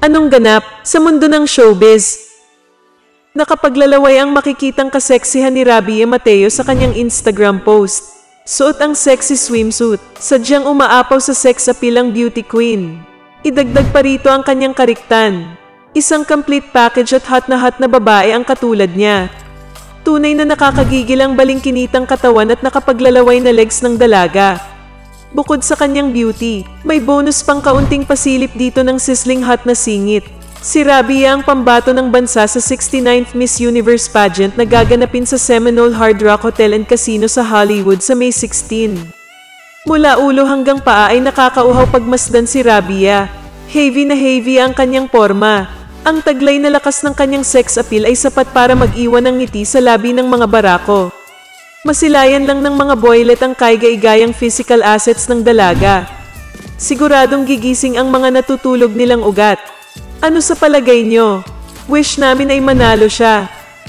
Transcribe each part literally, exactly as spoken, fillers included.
Anong ganap sa mundo ng showbiz? Nakapaglalaway ang makikitang kaseksihan ni Rabie Mateo sa kanyang Instagram post. Suot ang sexy swimsuit, sadyang umaapaw sa sex appeal ang beauty queen. Idagdag pa rito ang kanyang kariktan. Isang complete package at hot na hot na babae ang katulad niya. Tunay na nakakagigil ang balingkinitang katawan at nakapaglalaway na legs ng dalaga. Bukod sa kanyang beauty, may bonus pang kaunting pasilip dito ng sizzling hot na singit. Si Rabie ang pambato ng bansa sa sixty-ninth Miss Universe pageant na gaganapin sa Seminole Hard Rock Hotel and Casino sa Hollywood sa May sixteenth. Mula ulo hanggang paa ay nakakauhaw pagmasdan si Rabie. Heavy na heavy ang kanyang forma. Ang taglay na lakas ng kanyang sex appeal ay sapat para mag-iwan ng ngiti sa labi ng mga barako. Masilayan lang ng mga boylet ang kaigay-gayang physical assets ng dalaga. Siguradong gigising ang mga natutulog nilang ugat. Ano sa palagay nyo? Wish namin ay manalo siya.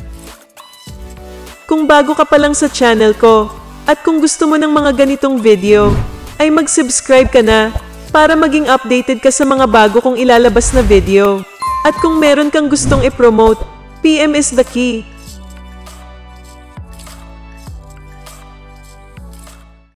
Kung bago ka pa lang sa channel ko, at kung gusto mo ng mga ganitong video, ay mag-subscribe ka na para maging updated ka sa mga bago kong ilalabas na video. At kung meron kang gustong i-promote, P M is the key.